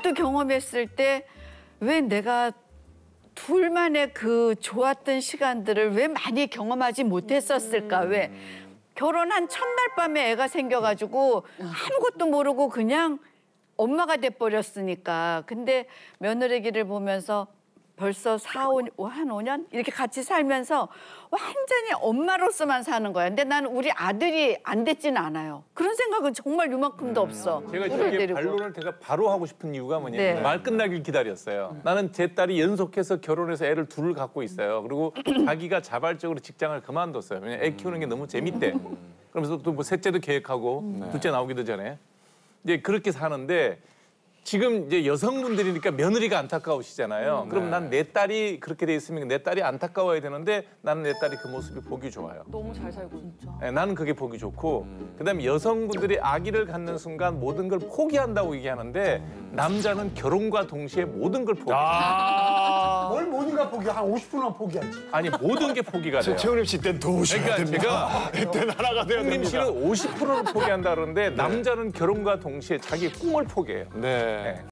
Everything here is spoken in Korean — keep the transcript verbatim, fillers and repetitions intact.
나도 경험했을 때 왜 내가 둘만의 그 좋았던 시간들을 왜 많이 경험하지 못했었을까? 왜 결혼한 첫날 밤에 애가 생겨가지고 아무것도 모르고 그냥 엄마가 돼버렸으니까. 근데 며느리기를 보면서 벌써 사, 오, 한 오 년 이렇게 같이 살면서 완전히 엄마로서만 사는 거야. 근데 나는 우리 아들이 안 됐지는 않아요. 그런 생각은 정말 요만큼도 없어. 제가 이렇게 반론을 제가 바로 하고 싶은 이유가 뭐냐면 네. 말 끝나길 기다렸어요. 나는 제 딸이 연속해서 결혼해서 애를 둘을 갖고 있어요. 그리고 자기가 자발적으로 직장을 그만뒀어요. 왜냐면 애 키우는 게 너무 재밌대. 그러면서 또 뭐 셋째도 계획하고 둘째 나오기도 전에 이제 그렇게 사는데 지금 이제 여성분들이니까 며느리가 안타까우시잖아요. 음, 그럼 네. 난 내 딸이 그렇게 돼 있으면 내 딸이 안타까워야 되는데 나는 내 딸이 그 모습이 보기 좋아요. 너무 잘 살고 진짜. 네, 나는 그게 보기 좋고 음. 그다음에 여성분들이 아기를 갖는 순간 모든 걸 포기한다고 얘기하는데 음. 남자는 결혼과 동시에 모든 걸 포기해요. 아 뭘 모든가 포기? 한 오십 퍼센트만 포기하지. 아니 모든 게 포기가 돼요. 최은림 씨 때는 더 오셔야 그러니까 됩니다. 제가 그때 나라가 돼야 홍림 됩니다. 씨는 오십 퍼센트를 포기한다 그러는데 남자는 결혼과 동시에 자기 꿈을 포기해요. 네. 네.